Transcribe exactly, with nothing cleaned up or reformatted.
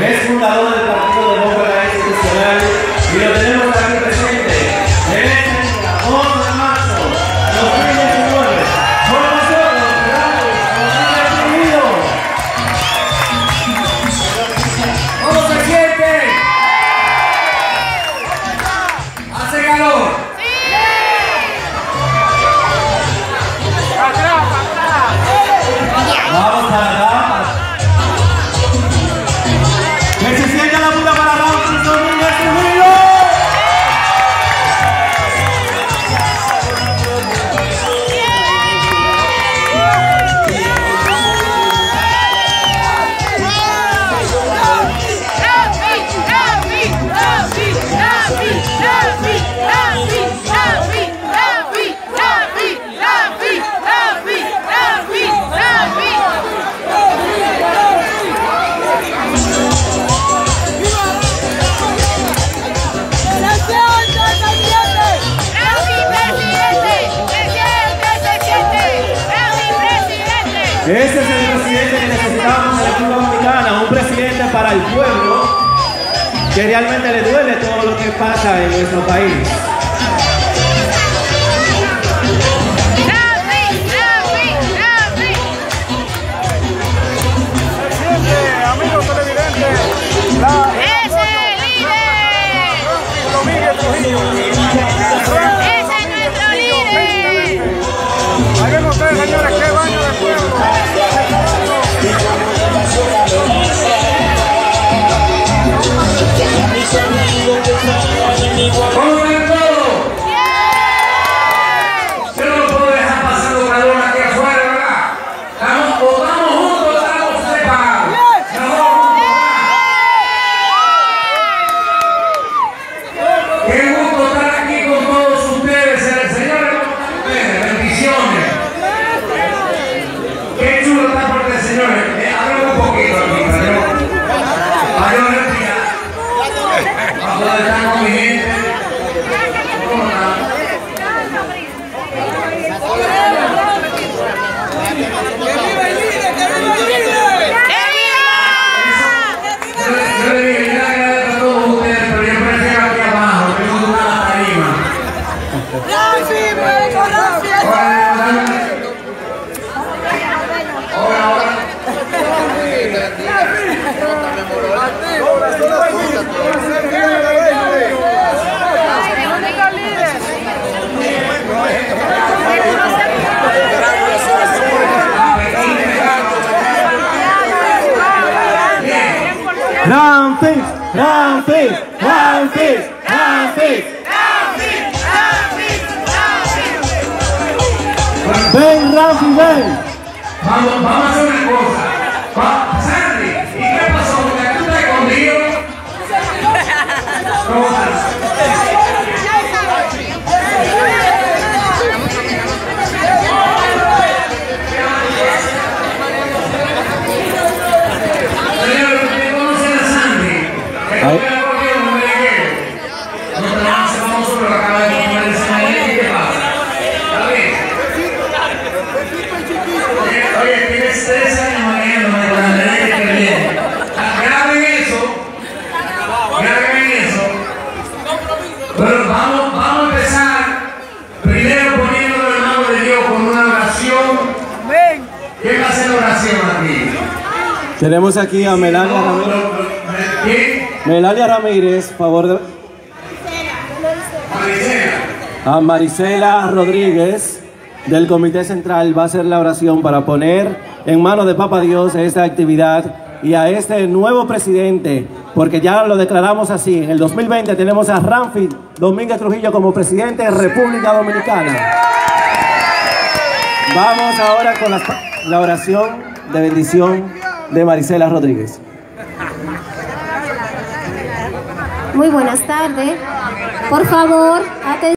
Es fundador del Partido Demócrata Institucional y lo tenemos aquí presente. En esta once de marzo de dos mil diecinueve. Con nosotros, Gerardo Trujillo. ¿Cómo se siente? ¿Hace calor? Vamos a la que se sienta la puta para Ramfis Domínguez Trujillo. Ese es el presidente que necesitamos en la República Dominicana, un presidente para el pueblo que realmente le duele todo lo que pasa en nuestro país. Presidente, amigos televidentes, la... ¡Ese líder! Domínguez Trujillo. ¡Ese es nuestro líder! Ahí ven ustedes, señores, qué baño de pueblo. ¿Cómo ven todo? Yo no puedo dejar pasando calor aquí afuera, ¿verdad? Estamos, o estamos juntos o estamos separados. Mejor juntos. Qué gusto estar aquí con todos ustedes. El Señor es con ustedes. Bendiciones. Qué chulo está porque el Señor. Eh, Habla un poquito aquí, para yo, para yo respirar. Para poder estar con mi gente. ¿Cómo está? Yo le- yo le dije, yo le agradezco a todos ustedes, pero yo prefiero aquí abajo, que no está la tarima. Ahora, ahora, ahora. Ramfis, Ramfis, Ramfis, Ramfis. Ven, Ramfis, ven. Vamos, vamos a hacer una cosa. Va, Sandy, ¿y qué pasó? Porque tú estás escondido. ¿Cómo estás? Señor, ¿usted conoce a Sandy? ¿Es Ay. que la cogió un merenguero? No te vamos a hacer vamos solo, lo acaba de comer el Sandy. ¿Qué pasa? ¿Está bien? Oye, oye, tienes tres años manejando con la derecha que viene. Graben eso. Graben eso. Pero vamos, vamos a empezar primero poniendo en la mano de Dios con una oración. ¿Quién va a hacer la oración aquí? Tenemos aquí a Melalia Ramírez. ¿Quién? Melalia Ramírez, favor de... Maricela. A Marisela Rodríguez del Comité Central va a hacer la oración para poner en manos de Papa Dios esta actividad y a este nuevo presidente, porque ya lo declaramos así. En el dos mil veinte tenemos a Ramfis Domínguez Trujillo como presidente de República Dominicana. Vamos ahora con la, la oración de bendición de Marisela Rodríguez. Muy buenas tardes. Por favor, atención.